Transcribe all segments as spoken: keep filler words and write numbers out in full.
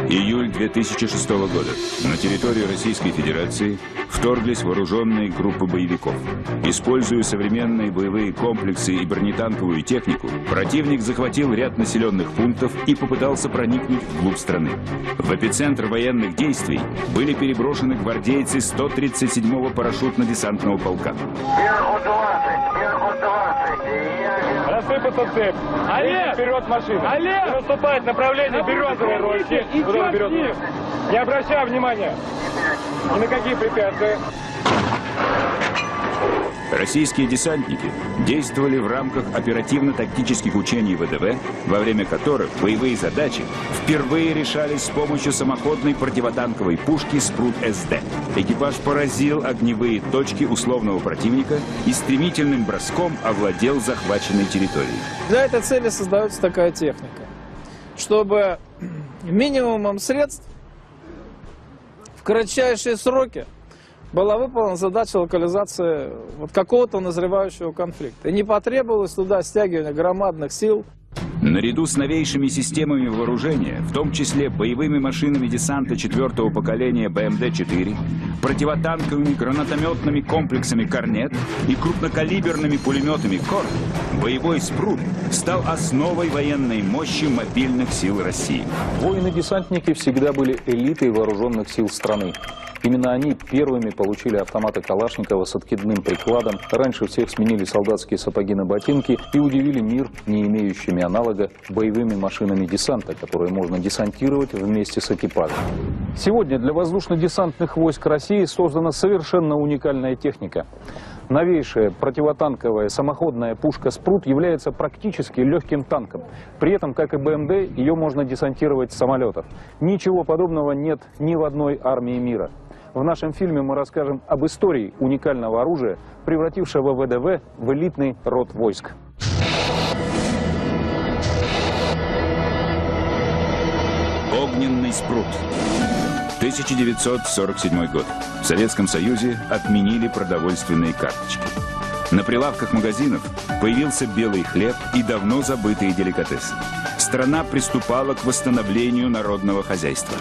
Июль две тысячи шестого года. На территорию Российской Федерации вторглись вооруженные группы боевиков. Используя современные боевые комплексы и бронетанковую технику, противник захватил ряд населенных пунктов и попытался проникнуть вглубь страны. В эпицентр военных действий были переброшены гвардейцы сто тридцать седьмого парашютно-десантного полка. Рассыпаться цепь. Олег! Вперед машина. Олег! Наступает направление березовой рощи. Куда березовой? Не обращай внимания. Ни на какие препятствия. Российские десантники действовали в рамках оперативно-тактических учений ВДВ, во время которых боевые задачи впервые решались с помощью самоходной противотанковой пушки «Спрут-СД». Экипаж поразил огневые точки условного противника и стремительным броском овладел захваченной территорией. Для этой цели создается такая техника, чтобы минимумом средств в кратчайшие сроки была выполнена задача локализации вот какого-то назревающего конфликта. И не потребовалось туда стягивания громадных сил. Наряду с новейшими системами вооружения, в том числе боевыми машинами десанта четвертого поколения Бэ Эм Дэ четыре, противотанковыми гранатометными комплексами «Корнет» и крупнокалиберными пулеметами «Корт», боевой «Спрут» стал основой военной мощи мобильных сил России. Воины-десантники всегда были элитой вооруженных сил страны. Именно они первыми получили автоматы Калашникова с откидным прикладом, раньше всех сменили солдатские сапоги на ботинки и удивили мир не имеющими аналога боевыми машинами десанта, которые можно десантировать вместе с экипажем. Сегодня для воздушно-десантных войск России создана совершенно уникальная техника. Новейшая противотанковая самоходная пушка «Спрут» является практически легким танком. При этом, как и Бэ Эм Дэ, ее можно десантировать с самолетов. Ничего подобного нет ни в одной армии мира. В нашем фильме мы расскажем об истории уникального оружия, превратившего Вэ Дэ Вэ в элитный род войск. Огненный «Спрут». тысяча девятьсот сорок седьмой год. В Советском Союзе отменили продовольственные карточки. На прилавках магазинов появился белый хлеб и давно забытые деликатесы. Страна приступала к восстановлению народного хозяйства.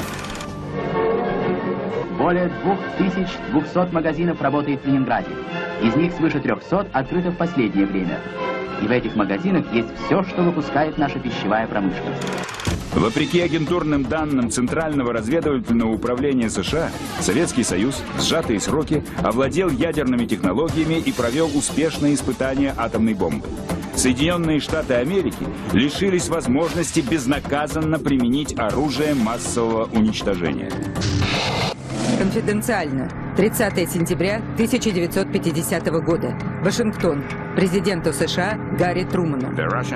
Более двух тысяч двухсот магазинов работает в Ленинграде. Из них свыше трёхсот открыто в последнее время. И в этих магазинах есть все, что выпускает наша пищевая промышленность. Вопреки агентурным данным Центрального разведывательного управления США, Советский Союз в сжатые сроки овладел ядерными технологиями и провел успешные испытания атомной бомбы. Соединенные Штаты Америки лишились возможности безнаказанно применить оружие массового уничтожения. Конфиденциально. тридцатое сентября тысяча девятьсот пятидесятого года. Вашингтон. Президенту США Гарри Труману.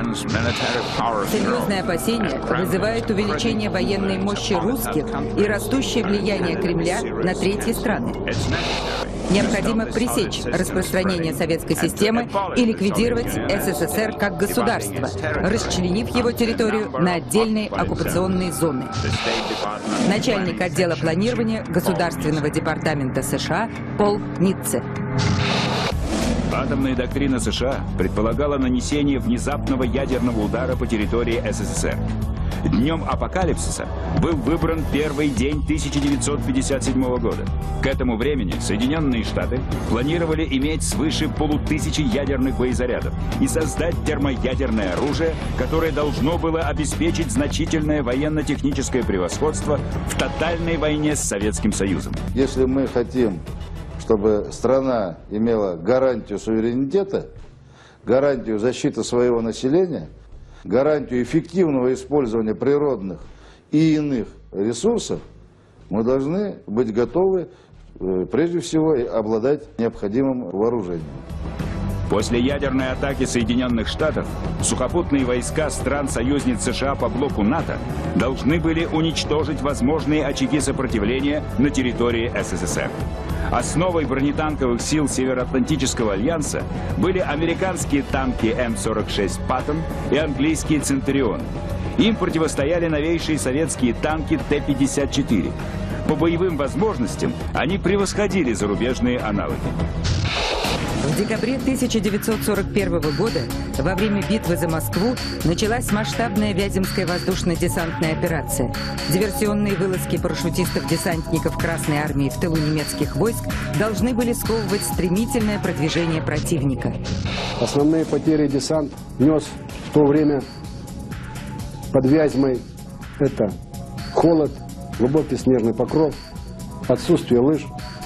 Серьезные опасения вызывают увеличение военной мощи русских и растущее влияние Кремля на третьи страны. Необходимо пресечь распространение советской системы и ликвидировать Эс Эс Эс Эр как государство, расчленив его территорию на отдельные оккупационные зоны. Начальник отдела планирования Государственного департамента США Пол Ницце. Атомная доктрина США предполагала нанесение внезапного ядерного удара по территории Эс Эс Эс Эр. Днем апокалипсиса был выбран первый день тысяча девятьсот пятьдесят седьмого года. К этому времени Соединенные Штаты планировали иметь свыше полутысячи ядерных боезарядов и создать термоядерное оружие, которое должно было обеспечить значительное военно-техническое превосходство в тотальной войне с Советским Союзом. Если мы хотим, чтобы страна имела гарантию суверенитета, гарантию защиты своего населения, гарантию эффективного использования природных и иных ресурсов, мы должны быть готовы, прежде всего, обладать необходимым вооружением. После ядерной атаки Соединенных Штатов сухопутные войска стран-союзниц США по блоку НАТО должны были уничтожить возможные очаги сопротивления на территории Эс Эс Эс Эр. Основой бронетанковых сил Североатлантического альянса были американские танки Эм сорок шесть «Паттон» и английские «Центурион». Им противостояли новейшие советские танки Тэ пятьдесят четыре. По боевым возможностям они превосходили зарубежные аналоги. В декабре тысяча девятьсот сорок первого года, во время битвы за Москву, началась масштабная Вяземская воздушно-десантная операция. Диверсионные вылазки парашютистов-десантников Красной армии в тылу немецких войск должны были сковывать стремительное продвижение противника. Основные потери десант нес в то время под Вязьмой. Это холод, глубокий снежный покров, отсутствие лыж.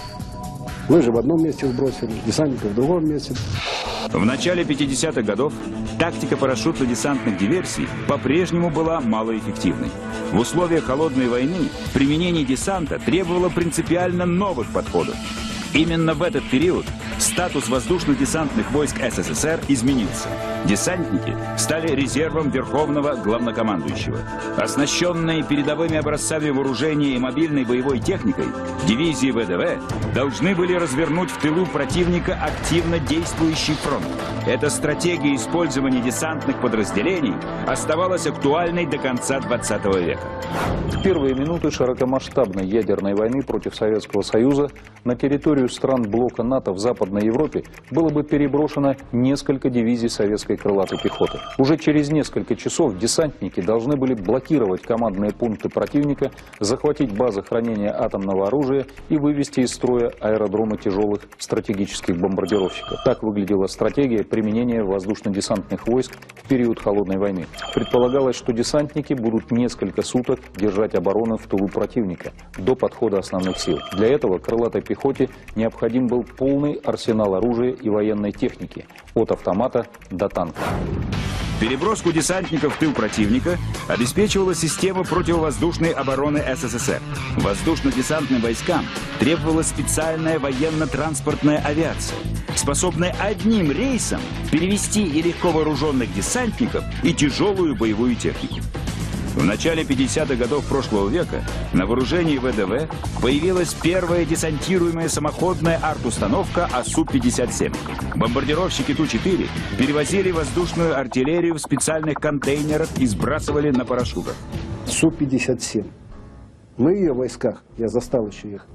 Лыжи в одном месте сбросили, десантников в другом месте. В начале пятидесятых годов тактика парашютно-десантных диверсий по-прежнему была малоэффективной. В условиях холодной войны применение десанта требовало принципиально новых подходов. Именно в этот период статус воздушно-десантных войск СССР изменился. Десантники стали резервом Верховного Главнокомандующего. Оснащенные передовыми образцами вооружения и мобильной боевой техникой, дивизии ВДВ должны были развернуть в тылу противника активно действующий фронт. Эта стратегия использования десантных подразделений оставалась актуальной до конца двадцатого века. В первые минуты широкомасштабной ядерной войны против Советского Союза на территорию стран блока НАТО в Западной Европе было бы переброшено несколько дивизий советской крылатой пехоты. Уже через несколько часов десантники должны были блокировать командные пункты противника, захватить базы хранения атомного оружия и вывести из строя аэродромы тяжелых стратегических бомбардировщиков. Так выглядела стратегия применения воздушно-десантных войск в период холодной войны. Предполагалось, что десантники будут несколько суток держать оборону в тылу противника до подхода основных сил. Для этого крылатой пехоте необходим был полный арсенал оружия и военной техники, от автомата до танка. Переброску десантников в тыл противника обеспечивала система противовоздушной обороны СССР. Воздушно-десантным войскам требовалась специальная военно-транспортная авиация, способная одним рейсом перевести и легко вооруженных десантников, и тяжелую боевую технику. В начале пятидесятых годов прошлого века на вооружении ВДВ появилась первая десантируемая самоходная арт-установка А Су пятьдесят семь. Бомбардировщики Ту четыре перевозили воздушную артиллерию в специальных контейнерах и сбрасывали на парашютах. Су пятьдесят семь. Мы в ее войсках, я застал еще их,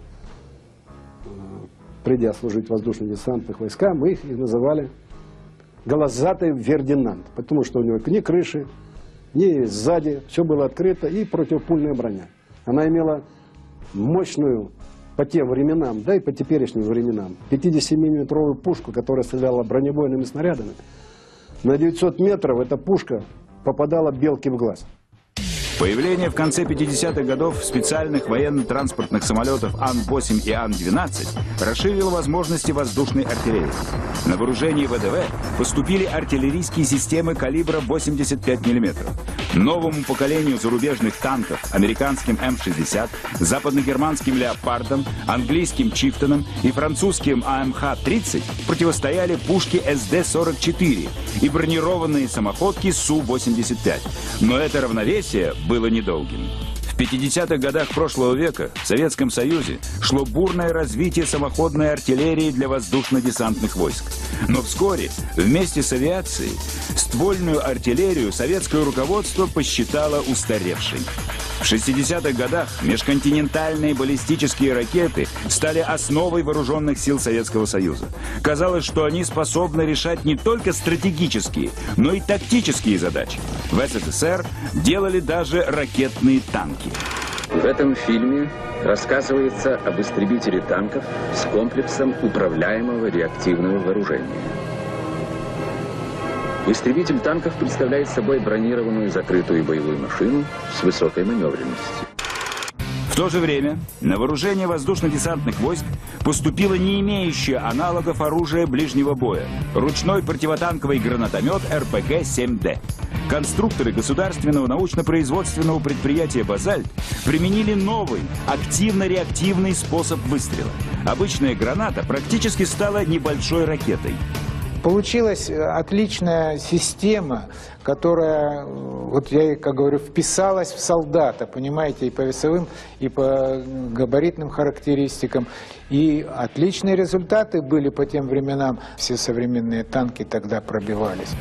придя служить в воздушно-десантных войсках, мы их называли «Голозатый Фердинанд», потому что у него ни крыши, ни сзади, все было открыто, и противопульная броня. Она имела мощную по тем временам, да и по теперешним временам, пятидесятимиллиметровую пушку, которая стреляла бронебойными снарядами. На девятьсот метров эта пушка попадала белке в глаз. Появление в конце пятидесятых годов специальных военно-транспортных самолетов Ан восемь и Ан двенадцать расширило возможности воздушной артиллерии. На вооружение ВДВ поступили артиллерийские системы калибра восемьдесят пять миллиметров. Новому поколению зарубежных танков, американским М шестьдесят, западногерманским Леопардом, английским Чифтоном и французским А М Х тридцать противостояли пушки С Д сорок четыре и бронированные самоходки Су восемьдесят пять. Но это равновесие было недолгим. В пятидесятых годах прошлого века в Советском Союзе шло бурное развитие самоходной артиллерии для воздушно-десантных войск. Но вскоре, вместе с авиацией, ствольную артиллерию советское руководство посчитало устаревшей. В шестидесятых годах межконтинентальные баллистические ракеты стали основой вооруженных сил Советского Союза. Казалось, что они способны решать не только стратегические, но и тактические задачи. В СССР делали даже ракетные танки. В этом фильме рассказывается об истребителе танков с комплексом управляемого реактивного вооружения. Истребитель танков представляет собой бронированную закрытую боевую машину с высокой маневренностью. В то же время на вооружение воздушно-десантных войск поступило не имеющее аналогов оружие ближнего боя – ручной противотанковый гранатомет Р П Г семь Д. Конструкторы государственного научно-производственного предприятия «Базальт» применили новый, активно-реактивный способ выстрела. Обычная граната практически стала небольшой ракетой. Получилась отличная система, которая, вот я, как говорю, вписалась в солдата, понимаете, и по весовым, и по габаритным характеристикам. И отличные результаты были по тем временам. Все современные танки тогда пробивались.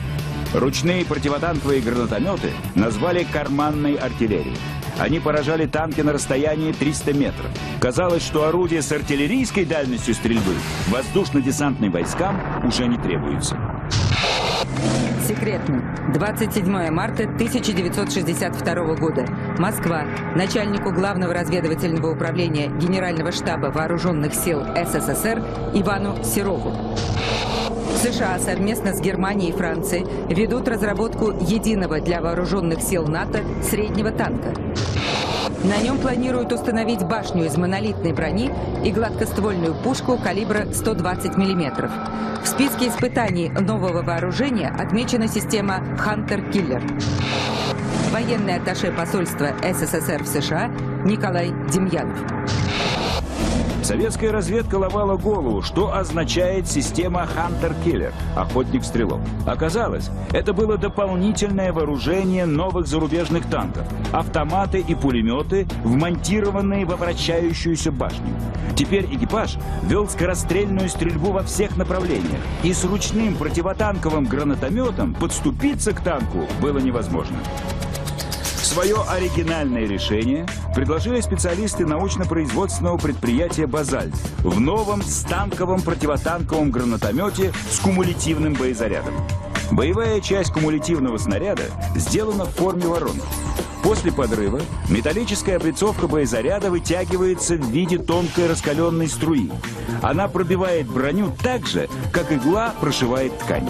Ручные противотанковые гранатометы назвали карманной артиллерией. Они поражали танки на расстоянии триста метров. Казалось, что орудия с артиллерийской дальностью стрельбы воздушно-десантным войскам уже не требуются. Секретно. двадцать седьмое марта тысяча девятьсот шестьдесят второго года. Москва. Начальнику Главного разведывательного управления Генерального штаба Вооруженных сил СССР Ивану Серову. США совместно с Германией и Францией ведут разработку единого для вооруженных сил НАТО среднего танка. На нем планируют установить башню из монолитной брони и гладкоствольную пушку калибра сто двадцать миллиметров. В списке испытаний нового вооружения отмечена система «Хантер-Киллер». Военный атташе посольства СССР в США Николай Демьянов. Советская разведка ломала голову, что означает система «Хантер-Киллер» – «Охотник-стрелок». Оказалось, это было дополнительное вооружение новых зарубежных танков – автоматы и пулеметы, вмонтированные во вращающуюся башню. Теперь экипаж вел скорострельную стрельбу во всех направлениях, и с ручным противотанковым гранатометом подступиться к танку было невозможно. Свое оригинальное решение предложили специалисты научно-производственного предприятия «Базальт» в новом станковом противотанковом гранатомете с кумулятивным боезарядом. Боевая часть кумулятивного снаряда сделана в форме воронки. После подрыва металлическая облицовка боезаряда вытягивается в виде тонкой раскаленной струи. Она пробивает броню так же, как игла прошивает ткань.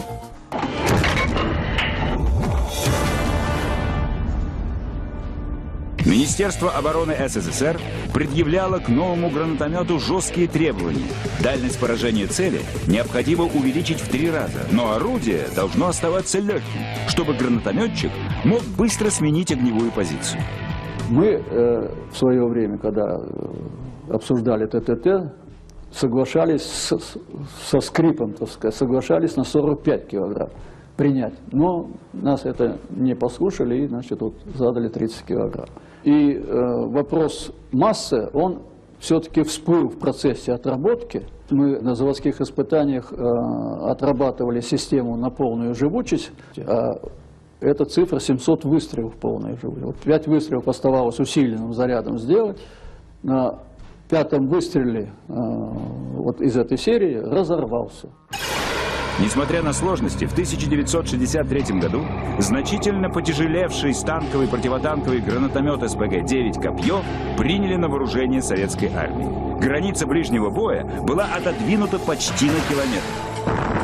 Министерство обороны СССР предъявляло к новому гранатомету жесткие требования. Дальность поражения цели необходимо увеличить в три раза, но орудие должно оставаться легким, чтобы гранатометчик мог быстро сменить огневую позицию. Мы э, в свое время, когда э, обсуждали ТТТ, соглашались с, со скрипом, так сказать, соглашались на сорок пять килограмм принять. Но нас это не послушали и, значит, вот задали тридцать килограмм. И э, вопрос массы, он все-таки всплыл в процессе отработки. Мы на заводских испытаниях э, отрабатывали систему на полную живучесть, а эта цифра семьсот выстрелов полной живучести. Вот пять выстрелов оставалось усиленным зарядом сделать. На пятом выстреле э, вот из этой серии разорвался. Несмотря на сложности, в тысяча девятьсот шестьдесят третьем году значительно потяжелевший станковый противотанковый гранатомет эс пэ гэ девять «Копье» приняли на вооружение советской армии. Граница ближнего боя была отодвинута почти на километр.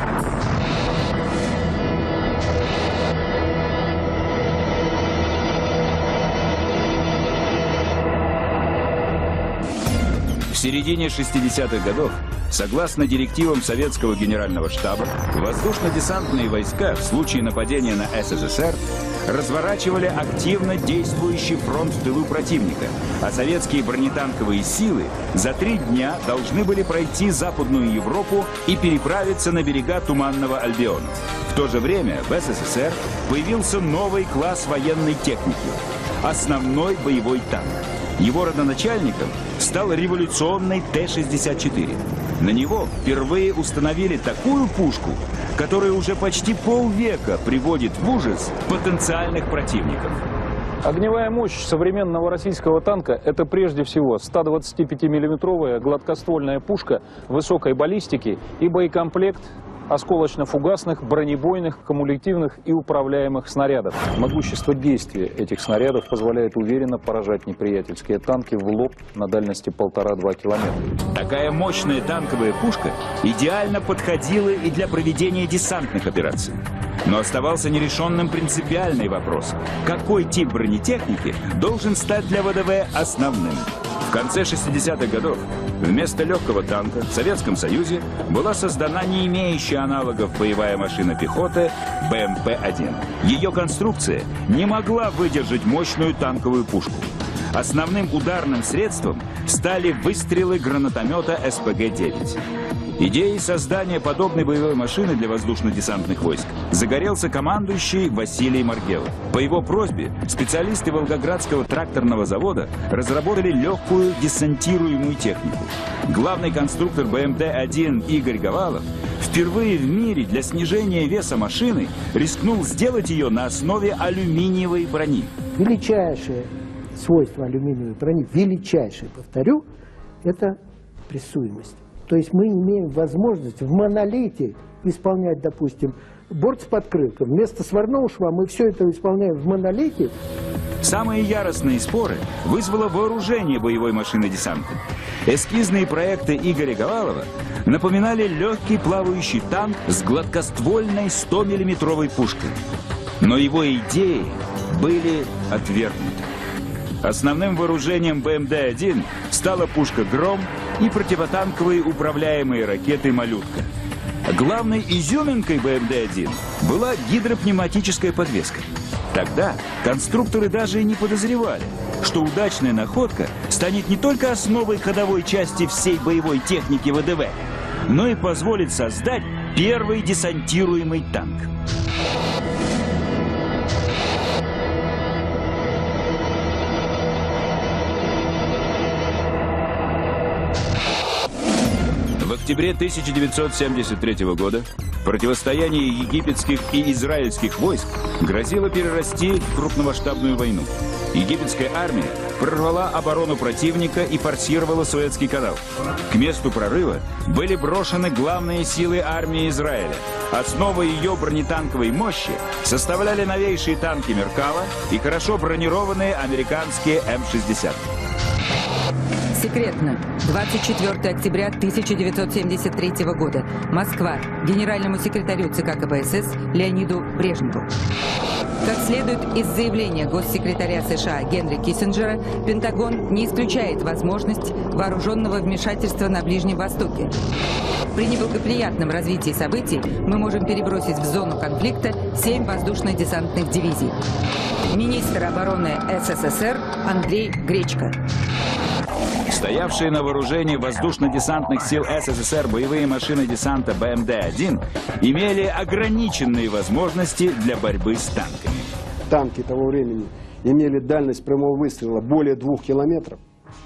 В середине шестидесятых годов, согласно директивам советского генерального штаба, воздушно-десантные войска в случае нападения на эс эс эс эр разворачивали активно действующий фронт в тылу противника, а советские бронетанковые силы за три дня должны были пройти Западную Европу и переправиться на берега Туманного Альбиона. В то же время в эс эс эс эр появился новый класс военной техники – основной боевой танк. Его родоначальником стал революционный Т шестьдесят четыре. На него впервые установили такую пушку, которая уже почти полвека приводит в ужас потенциальных противников. Огневая мощь современного российского танка – это прежде всего сто двадцатипятимиллиметровая гладкоствольная пушка высокой баллистики и боекомплект осколочно-фугасных, бронебойных, кумулятивных и управляемых снарядов. Могущество действия этих снарядов позволяет уверенно поражать неприятельские танки в лоб на дальности полтора-два километра. Такая мощная танковая пушка идеально подходила и для проведения десантных операций. Но оставался нерешенным принципиальный вопрос – какой тип бронетехники должен стать для вэ дэ вэ основным? В конце шестидесятых годов вместо легкого танка в Советском Союзе была создана не имеющая аналогов боевая машина пехоты бэ эм пэ один. Ее конструкция не могла выдержать мощную танковую пушку. Основным ударным средством стали выстрелы гранатомета эс пэ гэ девять. Идеей создания подобной боевой машины для воздушно-десантных войск загорелся командующий Василий Маргелов. По его просьбе специалисты Волгоградского тракторного завода разработали легкую десантируемую технику. Главный конструктор бэ эм дэ один Игорь Говалов впервые в мире для снижения веса машины рискнул сделать ее на основе алюминиевой брони. Величайшее свойство алюминиевой брони, величайшее, повторю, это прессуемость. То есть мы имеем возможность в монолите исполнять, допустим, борт с подкрылкой. Вместо сварного шва мы все это исполняем в монолите. Самые яростные споры вызвало вооружение боевой машины десанта. Эскизные проекты Игоря Говалова напоминали легкий плавающий танк с гладкоствольной сто-миллиметровой пушкой. Но его идеи были отвергнуты. Основным вооружением бэ эм дэ один стала пушка «Гром» и противотанковые управляемые ракеты «Малютка». Главной изюминкой бэ эм дэ один была гидропневматическая подвеска. Тогда конструкторы даже и не подозревали, что удачная находка станет не только основой ходовой части всей боевой техники вэ дэ вэ, но и позволит создать первый десантируемый танк. В октябре тысяча девятьсот семьдесят третьего года противостояние египетских и израильских войск грозило перерасти в крупномасштабную войну. Египетская армия прорвала оборону противника и форсировала Суэцкий канал. К месту прорыва были брошены главные силы армии Израиля. Основой ее бронетанковой мощи составляли новейшие танки Меркава и хорошо бронированные американские эм шестьдесят. Секретно. двадцать четвёртого октября тысяча девятьсот семьдесят третьего года. Москва. Генеральному секретарю ЦК ка пэ эс эс Леониду Брежневу. Как следует из заявления госсекретаря США Генри Киссинджера, Пентагон не исключает возможность вооруженного вмешательства на Ближнем Востоке. При неблагоприятном развитии событий мы можем перебросить в зону конфликта семь воздушно-десантных дивизий. Министр обороны эс эс эс эр Андрей Гречко. Стоявшие на вооружении воздушно-десантных сил эс эс эс эр боевые машины десанта бэ эм дэ один имели ограниченные возможности для борьбы с танками. Танки того времени имели дальность прямого выстрела более двух километров,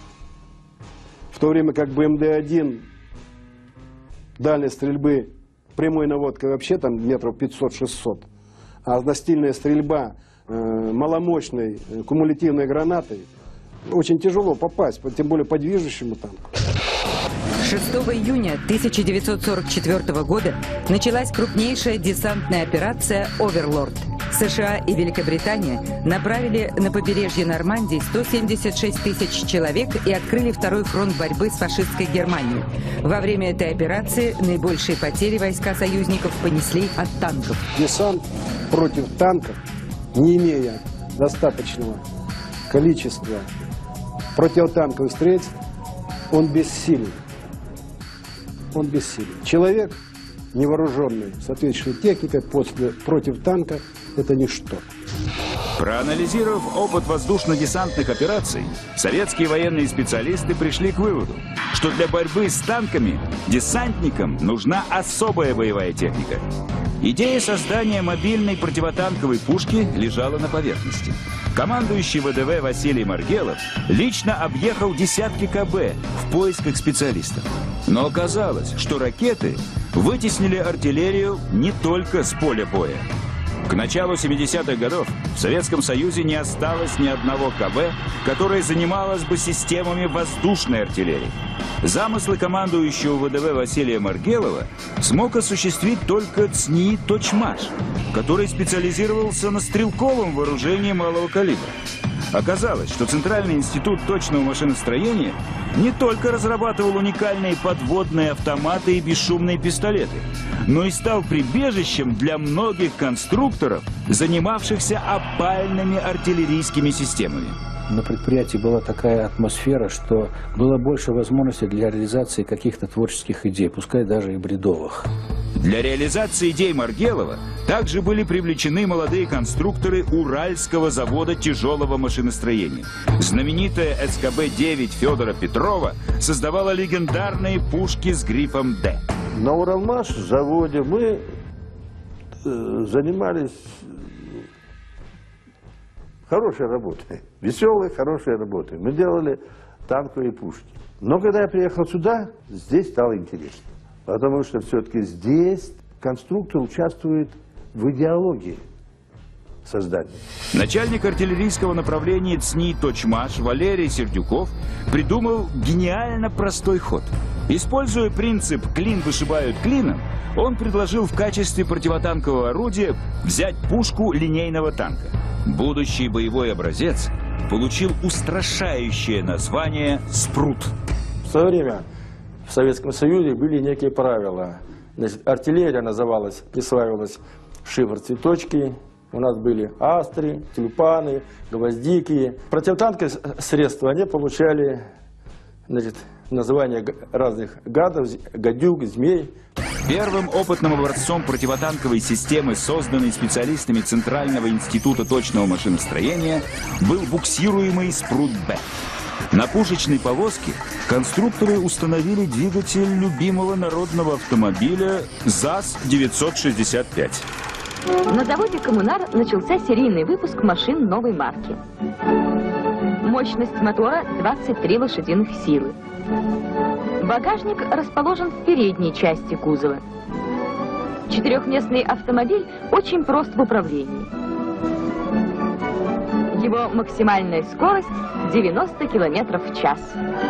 в то время как бэ эм дэ один дальность стрельбы прямой наводкой вообще там метров пятьсот-шестьсот, а настильная стрельба э, маломощной э, кумулятивной гранатой очень тяжело попасть, тем более по движущему танку. шестого июня тысяча девятьсот сорок четвёртого года началась крупнейшая десантная операция «Оверлорд». США и Великобритания направили на побережье Нормандии сто семьдесят шесть тысяч человек и открыли второй фронт борьбы с фашистской Германией. Во время этой операции наибольшие потери войска союзников понесли от танков. Десант против танков, не имея достаточного количества противотанковых средств, он бессилен. Он бессилен. Человек, невооруженный соответствующей техникой после, против танка, это ничто. Проанализировав опыт воздушно-десантных операций, советские военные специалисты пришли к выводу, что для борьбы с танками десантникам нужна особая боевая техника. Идея создания мобильной противотанковой пушки лежала на поверхности. Командующий вэ дэ вэ Василий Маргелов лично объехал десятки ка бэ в поисках специалистов. Но оказалось, что ракеты вытеснили артиллерию не только с поля боя. К началу семидесятых годов в Советском Союзе не осталось ни одного ка бэ, которое занималось бы системами воздушной артиллерии. Замыслы командующего вэ дэ вэ Василия Маргелова смог осуществить только ЦНИИ «Точмаш», который специализировался на стрелковом вооружении малого калибра. Оказалось, что Центральный институт точного машиностроения не только разрабатывал уникальные подводные автоматы и бесшумные пистолеты, но и стал прибежищем для многих конструкторов, занимавшихся опальными артиллерийскими системами. На предприятии была такая атмосфера, что было больше возможностей для реализации каких-то творческих идей, пускай даже и бредовых. Для реализации идей Маргелова также были привлечены молодые конструкторы Уральского завода тяжелого машиностроения. Знаменитая эс ка бэ девять Федора Петрова создавала легендарные пушки с грифом «Д». На Уралмаш заводе мы занимались хорошей работой, веселой, хорошей работой. Мы делали танковые пушки. Но когда я приехал сюда, здесь стало интересно. Потому что все-таки здесь конструктор участвует в идеологии создания. Начальник артиллерийского направления ЦНИ «Точмаш» Валерий Сердюков придумал гениально простой ход. Используя принцип «клин вышибают клином», он предложил в качестве противотанкового орудия взять пушку линейного танка. Будущий боевой образец получил устрашающее название «Спрут». В свое время в Советском Союзе были некие правила. Значит, артиллерия называлась, присваивалась шифр-цветочки. У нас были астры, тюльпаны, гвоздики. Противотанковые средства, они получали, значит, названия разных гадов, гадюк, змей. Первым опытным образцом противотанковой системы, созданной специалистами Центрального института точного машиностроения, был буксируемый «Спрут-Б». На пушечной повозке конструкторы установили двигатель любимого народного автомобиля ЗАЗ девятьсот шестьдесят пять. На заводе «Коммунар» начался серийный выпуск машин новой марки. Мощность мотора двадцать три лошадиных силы. Багажник расположен в передней части кузова. Четырехместный автомобиль очень прост в управлении. Его максимальная скорость девяносто километров в час.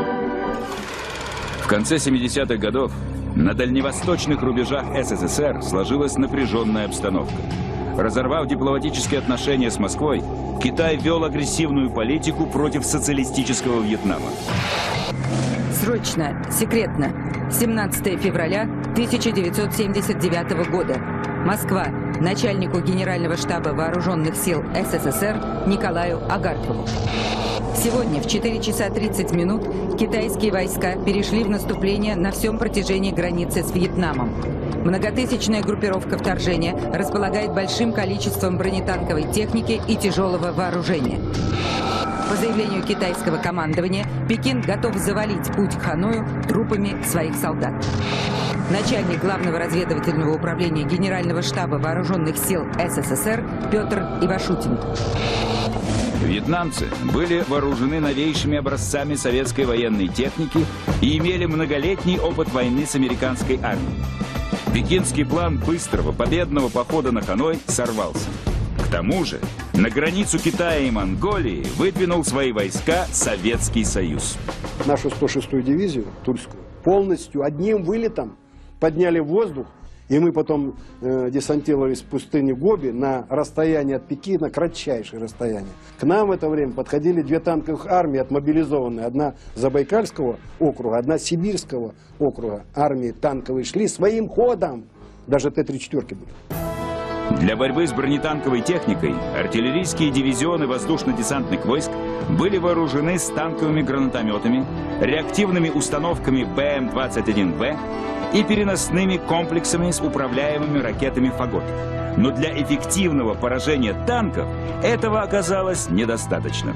В конце семидесятых годов на дальневосточных рубежах СССР сложилась напряженная обстановка. Разорвав дипломатические отношения с Москвой, Китай вел агрессивную политику против социалистического Вьетнама. Срочно, секретно. семнадцатое февраля тысяча девятьсот семьдесят девятого года. Москва. Начальнику Генерального штаба Вооруженных сил СССР Николаю Агаркову. Сегодня в четыре часа тридцать минут китайские войска перешли в наступление на всем протяжении границы с Вьетнамом. Многотысячная группировка вторжения располагает большим количеством бронетанковой техники и тяжелого вооружения. По заявлению китайского командования, Пекин готов завалить путь к Ханою трупами своих солдат. Начальник Главного разведывательного управления Генерального штаба Вооруженных сил СССР Петр Ивашутин. Вьетнамцы были вооружены новейшими образцами советской военной техники и имели многолетний опыт войны с американской армией. Пекинский план быстрого победного похода на Ханой сорвался. К тому же на границу Китая и Монголии выдвинул свои войска Советский Союз. Нашу сто шестую дивизию, Тульскую, полностью одним вылетом подняли в воздух, и мы потом э, десантировались в пустыне Гоби на расстояние от Пекина, кратчайшее расстояние. К нам в это время подходили две танковых армии отмобилизованные. Одна Забайкальского округа, одна Сибирского округа. Армии танковые шли своим ходом. Даже Т тридцать четыре были. Для борьбы с бронетанковой техникой артиллерийские дивизионы воздушно-десантных войск были вооружены станковыми гранатометами, реактивными установками Б М двадцать один В и переносными комплексами с управляемыми ракетами «Фагот». Но для эффективного поражения танков этого оказалось недостаточно.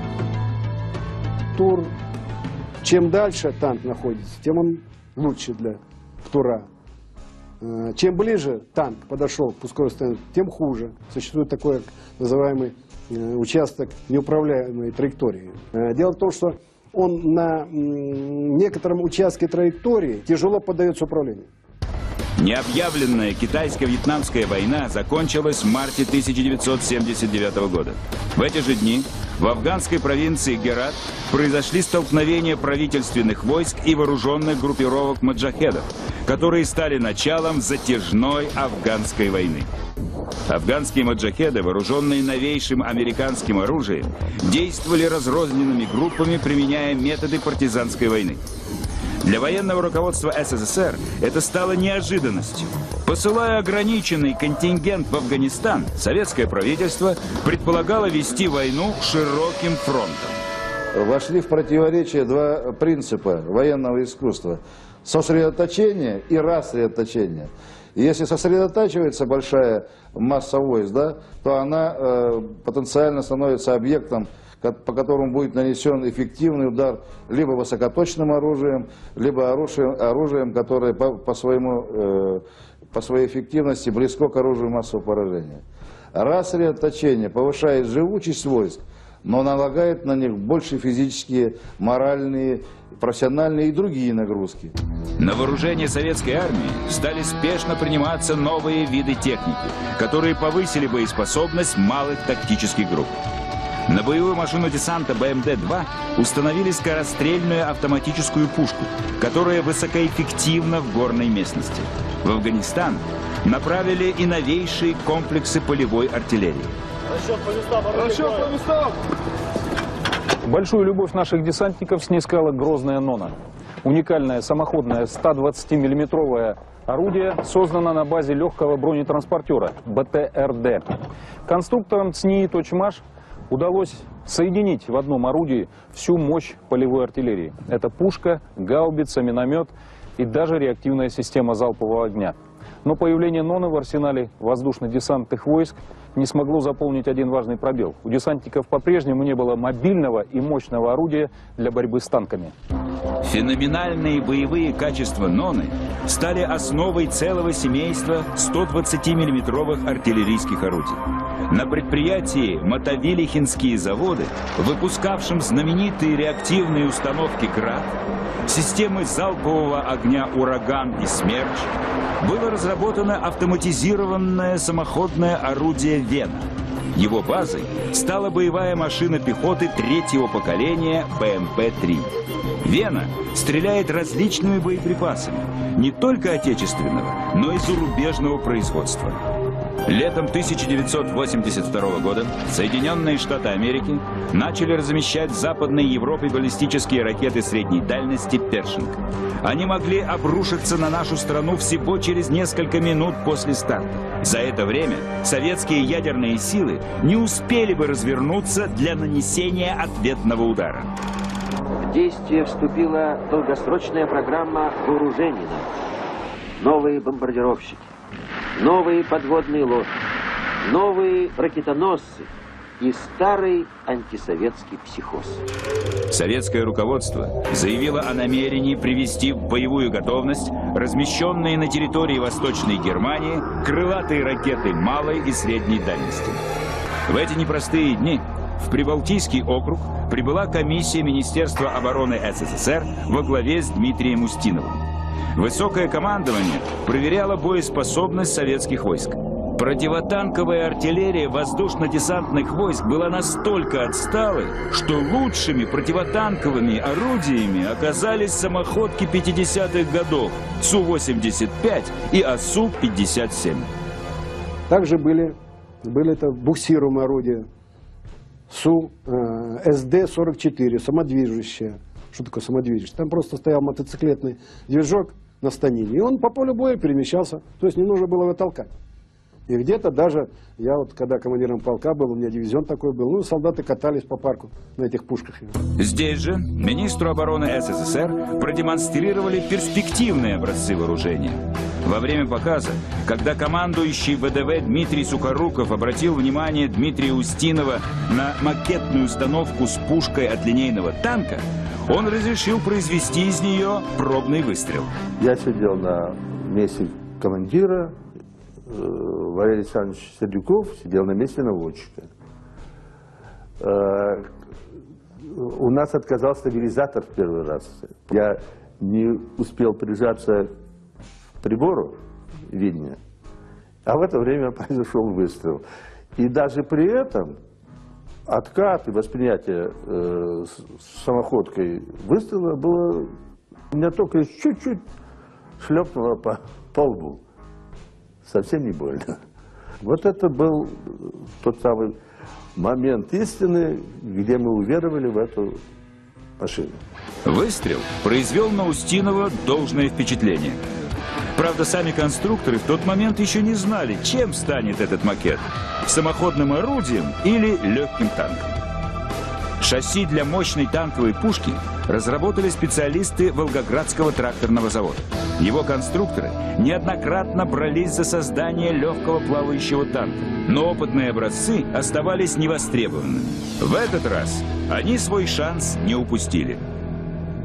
Тур, чем дальше танк находится, тем он лучше для тура. Чем ближе танк подошел к пусковой станции, тем хуже. Существует такой называемый участок неуправляемой траектории. Дело в том, что он на некотором участке траектории тяжело поддается управлению. Необъявленная китайско-вьетнамская война закончилась в марте тысяча девятьсот семьдесят девятого года. В эти же дни в афганской провинции Герат произошли столкновения правительственных войск и вооруженных группировок маджахедов, которые стали началом затяжной афганской войны. Афганские маджахеды, вооруженные новейшим американским оружием, действовали разрозненными группами, применяя методы партизанской войны. Для военного руководства СССР это стало неожиданностью. Посылая ограниченный контингент в Афганистан, советское правительство предполагало вести войну широким фронтом. Вошли в противоречие два принципа военного искусства – сосредоточение и рассредоточение. И если сосредотачивается большая масса войск, да, то она э, потенциально становится объектом, по которому будет нанесен эффективный удар либо высокоточным оружием, либо оружием, оружием которое по, по своему э, по своей эффективности близко к оружию массового поражения. Рассредоточение повышает живучесть войск, но налагает на них больше физические, моральные, профессиональные и другие нагрузки. На вооружение советской армии стали спешно приниматься новые виды техники, которые повысили боеспособность малых тактических групп. На боевую машину десанта Бэ Эм Дэ два установили скорострельную автоматическую пушку, которая высокоэффективна в горной местности. В Афганистан направили и новейшие комплексы полевой артиллерии. Расчет по местам, расчет по местам! Большую любовь наших десантников снискала грозная «Нона». Уникальное самоходное сто двадцатимиллиметровое орудие создано на базе легкого бронетранспортера Бэ Тэ Эр Дэ. Конструкторам Ц Н И И «Точмаш» удалось соединить в одном орудии всю мощь полевой артиллерии. Это пушка, гаубица, миномет и даже реактивная система залпового огня. Но появление «Ноны» в арсенале воздушно-десантных войск не смогло заполнить один важный пробел. У десантников по-прежнему не было мобильного и мощного орудия для борьбы с танками. Феноменальные боевые качества «Ноны» стали основой целого семейства сто двадцатимиллиметровых артиллерийских орудий. На предприятии Мотовилихинские заводы, выпускавшем знаменитые реактивные установки «Град», системы залпового огня «Ураган» и «Смерч», было разработано автоматизированное самоходное орудие «Вена». Его базой стала боевая машина пехоты третьего поколения Бэ Эм Пэ три. «Вена» стреляет различными боеприпасами, не только отечественного, но и зарубежного производства. Летом тысяча девятьсот восемьдесят второго года Соединенные Штаты Америки начали размещать в Западной Европе баллистические ракеты средней дальности «Першинг». Они могли обрушиться на нашу страну всего через несколько минут после старта. За это время советские ядерные силы не успели бы развернуться для нанесения ответного удара. В действие вступила долгосрочная программа вооружений. Новые бомбардировщики, новые подводные лодки, новые ракетоносцы и старый антисоветский психоз. Советское руководство заявило о намерении привести в боевую готовность размещенные на территории Восточной Германии крылатые ракеты малой и средней дальности. В эти непростые дни в Прибалтийский округ прибыла комиссия Министерства обороны Эс Эс Эс Эр во главе с Дмитрием Устиновым. Высокое командование проверяло боеспособность советских войск. Противотанковая артиллерия воздушно-десантных войск была настолько отсталой, что лучшими противотанковыми орудиями оказались самоходки пятидесятых годов Су восемьдесят пять и А Су пятьдесят семь. Также были, были это буксируемые орудия Су Эс Дэ сорок четыре, самодвижущее. Что такое самодвижущее? Там просто стоял мотоциклетный движок на станине, и он по полю боя перемещался, то есть не нужно было его толкать. И где-то даже, я вот когда командиром полка был, у меня дивизион такой был, ну, солдаты катались по парку на этих пушках. Здесь же министру обороны Эс Эс Эс Эр продемонстрировали перспективные образцы вооружения. Во время показа, когда командующий Вэ Дэ Вэ Дмитрий Сухоруков обратил внимание Дмитрия Устинова на макетную установку с пушкой от линейного танка, он разрешил произвести из нее пробный выстрел. Я сидел на месте командира, Валерий Александрович Сердюков сидел на месте наводчика. У нас отказал стабилизатор в первый раз. Я не успел прижаться к прибору видения, а в это время произошел выстрел. И даже при этом откат и восприятие э, с самоходкой выстрела было... У меня только чуть-чуть шлепнуло по, по лбу. Совсем не больно. Вот это был тот самый момент истины, где мы уверовали в эту машину. Выстрел произвел на Устинова должное впечатление. Правда, сами конструкторы в тот момент еще не знали, чем станет этот макет – самоходным орудием или легким танком. Шасси для мощной танковой пушки разработали специалисты Волгоградского тракторного завода. Его конструкторы неоднократно брались за создание легкого плавающего танка, но опытные образцы оставались невостребованными. В этот раз они свой шанс не упустили.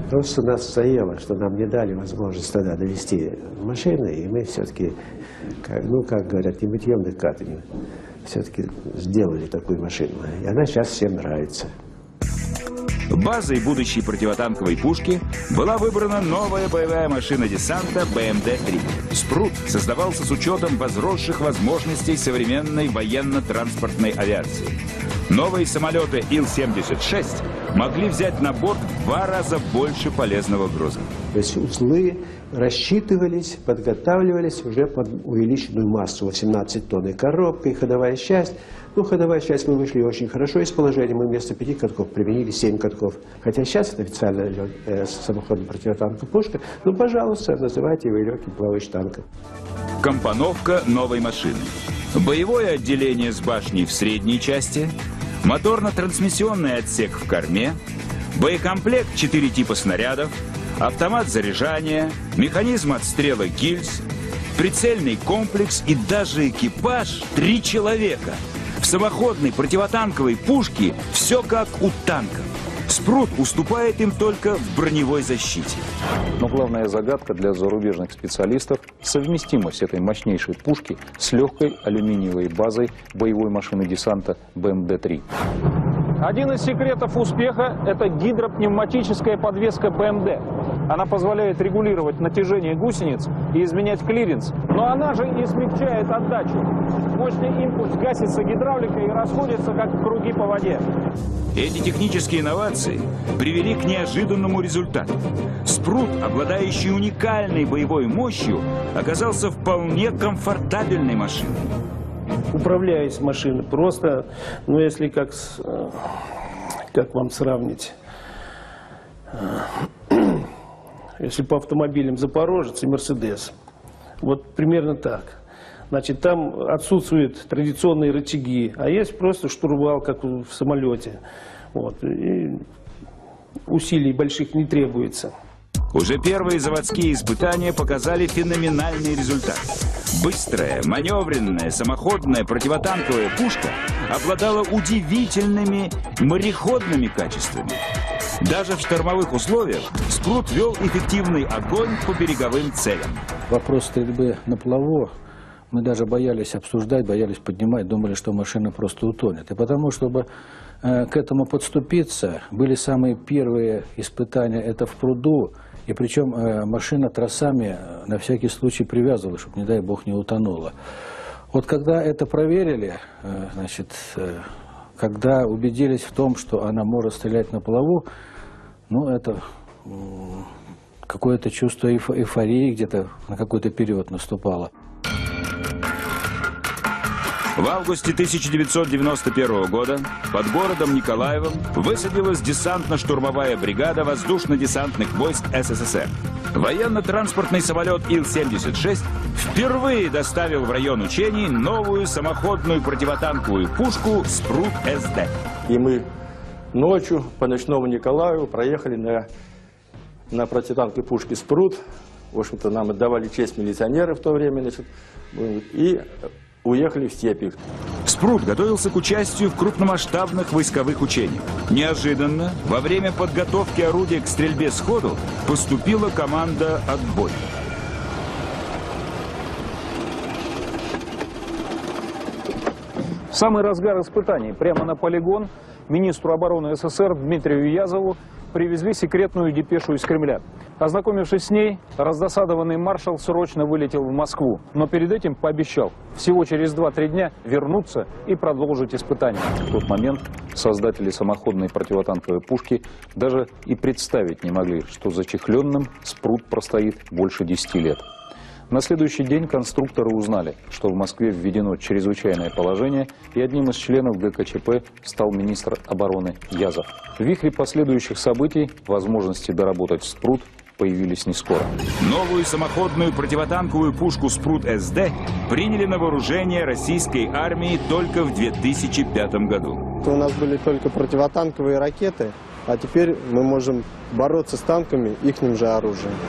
Просто нас заело, что нам не дали возможность тогда довести машины, и мы все-таки, как, ну, как говорят, не мытьем, да катанем, все-таки сделали такую машину. И она сейчас всем нравится. Базой будущей противотанковой пушки была выбрана новая боевая машина десанта бэ эм дэ три. «Спрут» создавался с учетом возросших возможностей современной военно-транспортной авиации. Новые самолеты ил семьдесят шесть могли взять на борт в два раза больше полезного груза. То есть узлы рассчитывались, подготавливались уже под увеличенную массу восемнадцать тонн, и коробка, и ходовая часть. Ну, ходовая часть мы вышли очень хорошо из положения. Мы вместо пяти катков применили семь катков. Хотя сейчас это официальная э, самоходная противотанковая пушка. Ну, пожалуйста, называйте его легким плавающим танком. Компоновка новой машины. Боевое отделение с башней в средней части, моторно-трансмиссионный отсек в корме, боекомплект четыре типа снарядов, автомат заряжания, механизм отстрела гильз, прицельный комплекс и даже экипаж три человека. В самоходной противотанковой пушке все как у танков. «Спрут» уступает им только в броневой защите. Но главная загадка для зарубежных специалистов – совместимость этой мощнейшей пушки с легкой алюминиевой базой боевой машины десанта бэ эм дэ три. Один из секретов успеха – это гидропневматическая подвеска бэ эм дэ. Она позволяет регулировать натяжение гусениц и изменять клиренс, но она же и смягчает отдачу. Мощный импульс гасится гидравликой и расходится, как круги по воде. Эти технические инновации привели к неожиданному результату. «Спрут», обладающий уникальной боевой мощью, оказался вполне комфортабельной машиной. Управляюсь машиной просто, ну если как, с, как вам сравнить, если по автомобилям Запорожец и Мерседес, вот примерно так. Значит, там отсутствуют традиционные рычаги, а есть просто штурвал, как в самолете. Вот. И усилий больших не требуется. Уже первые заводские испытания показали феноменальный результат. Быстрая, маневренная, самоходная противотанковая пушка обладала удивительными мореходными качествами. Даже в штормовых условиях «Спрут» вел эффективный огонь по береговым целям. Вопрос стрельбы на плаву мы даже боялись обсуждать, боялись поднимать, думали, что машина просто утонет. И потому, чтобы э, к этому подступиться, были самые первые испытания это в пруду. И причем э, машина тросами на всякий случай привязывала, чтобы, не дай бог, не утонула. Вот когда это проверили, э, значит, э, когда убедились в том, что она может стрелять на плаву, ну, это э, какое-то чувство эйф эйфории где-то на какой-то период наступало. В августе тысяча девятьсот девяносто первого года под городом Николаевом высадилась десантно-штурмовая бригада воздушно-десантных войск эс эс эс эр. Военно-транспортный самолет ил семьдесят шесть впервые доставил в район учений новую самоходную противотанковую пушку «Спрут эс дэ». И мы ночью по ночному Николаеву проехали на, на противотанковой пушке «Спрут». В общем-то, нам отдавали честь милиционеры в то время, значит, и уехали в степи. «Спрут» готовился к участию в крупномасштабных войсковых учениях. Неожиданно, во время подготовки орудия к стрельбе сходу, поступила команда «Отбой». В самый разгар испытаний прямо на полигон министру обороны эс эс эс эр Дмитрию Язову привезли секретную депешу из Кремля. Ознакомившись с ней, раздосадованный маршал срочно вылетел в Москву, но перед этим пообещал всего через два-три дня вернуться и продолжить испытания. В тот момент создатели самоходной противотанковой пушки даже и представить не могли, что зачехленным «Спрут» простоит больше десяти лет. На следующий день конструкторы узнали, что в Москве введено чрезвычайное положение, и одним из членов гэ ка че пэ стал министр обороны Язов. В вихре последующих событий возможности доработать «Спрут» появились не скоро. Новую самоходную противотанковую пушку «Спрут эс дэ» приняли на вооружение российской армии только в две тысячи пятом году. У нас были только противотанковые ракеты, а теперь мы можем бороться с танками ихним же оружием.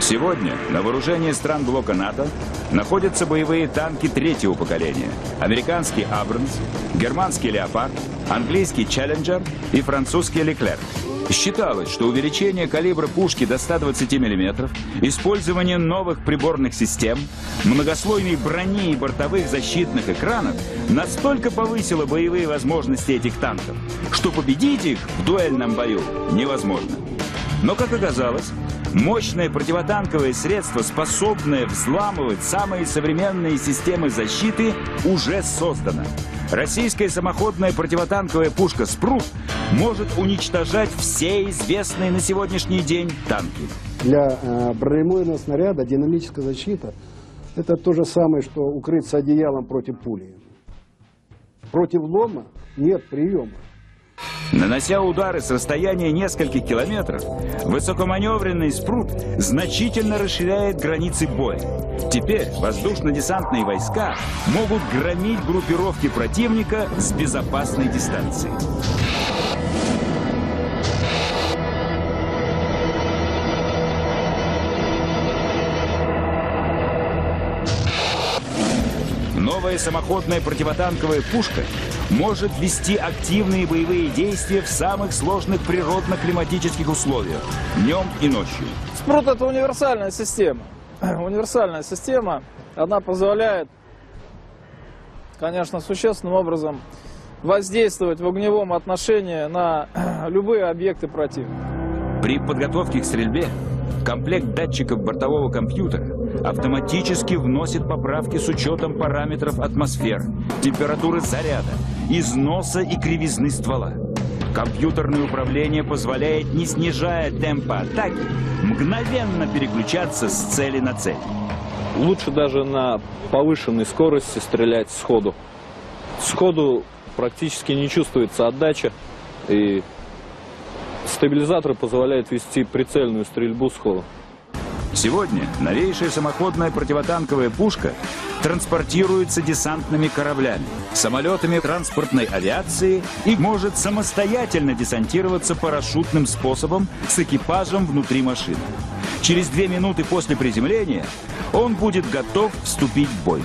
Сегодня на вооружении стран блока НАТО находятся боевые танки третьего поколения. Американский «Абрамс», германский «Леопард», английский «Челленджер» и французский «Леклерк». Считалось, что увеличение калибра пушки до ста двадцати миллиметров, использование новых приборных систем, многослойной брони и бортовых защитных экранов настолько повысило боевые возможности этих танков, что победить их в дуэльном бою невозможно. Но, как оказалось, мощное противотанковое средство, способное взламывать самые современные системы защиты, уже создано. Российская самоходная противотанковая пушка «Спрут» может уничтожать все известные на сегодняшний день танки. Для э, бронебойного снаряда динамическая защита – это то же самое, что укрыться одеялом против пули. Против лома нет приема. Нанося удары с расстояния нескольких километров, высокоманевренный «Спрут» значительно расширяет границы боя. Теперь воздушно-десантные войска могут громить группировки противника с безопасной дистанции. Новая самоходная противотанковая пушка может вести активные боевые действия в самых сложных природно-климатических условиях, днем и ночью. «Спрут» — это универсальная система. Универсальная система, она позволяет, конечно, существенным образом воздействовать в огневом отношении на любые объекты противника. При подготовке к стрельбе комплект датчиков бортового компьютера автоматически вносит поправки с учетом параметров атмосферы, температуры заряда, износа и кривизны ствола. Компьютерное управление позволяет, не снижая темпа атаки, мгновенно переключаться с цели на цель. Лучше даже на повышенной скорости стрелять сходу. Сходу практически не чувствуется отдача, и стабилизатор позволяет вести прицельную стрельбу сходу. Сегодня новейшая самоходная противотанковая пушка транспортируется десантными кораблями, самолетами транспортной авиации и может самостоятельно десантироваться парашютным способом с экипажем внутри машины. Через две минуты после приземления он будет готов вступить в бой.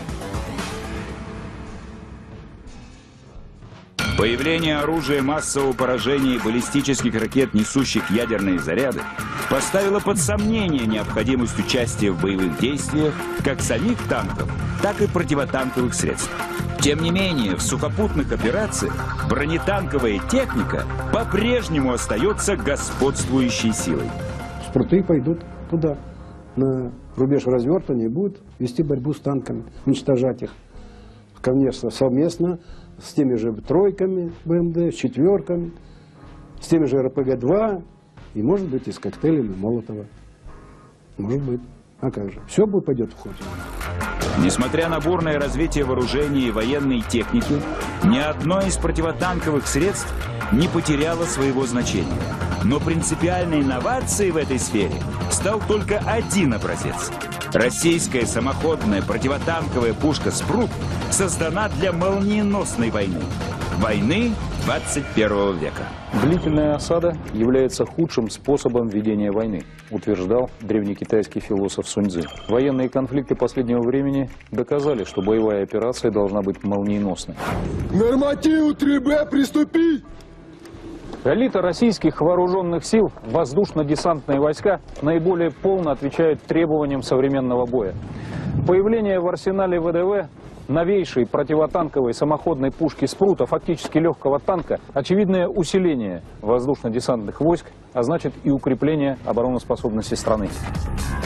Появление оружия массового поражения и баллистических ракет, несущих ядерные заряды, поставило под сомнение необходимость участия в боевых действиях как самих танков, так и противотанковых средств. Тем не менее, в сухопутных операциях бронетанковая техника по-прежнему остается господствующей силой. «Спруты» пойдут туда, на рубеж развертывания, будут вести борьбу с танками, уничтожать их, конечно, совместно с теми же тройками БМД, с четверками, с теми же эр пэ гэ два и, может быть, и с коктейлями Молотова. Может быть. А как же? Все будет пойдет в ход. Несмотря на бурное развитие вооружений и военной техники, ни одно из противотанковых средств не потеряло своего значения. Но принципиальной инновацией в этой сфере стал только один образец. Российская самоходная противотанковая пушка «Спрут» создана для молниеносной войны. Войны двадцать первого века. Длительная осада является худшим способом ведения войны, утверждал древнекитайский философ Сунь Цзы. Военные конфликты последнего времени доказали, что боевая операция должна быть молниеносной. Нормативу три бэ приступить! Элита российских вооруженных сил, воздушно-десантные войска, наиболее полно отвечают требованиям современного боя. Появление в арсенале вэ дэ вэ новейшей противотанковой самоходной пушки «Спрута», фактически легкого танка, очевидное усиление воздушно-десантных войск, а значит и укрепление обороноспособности страны.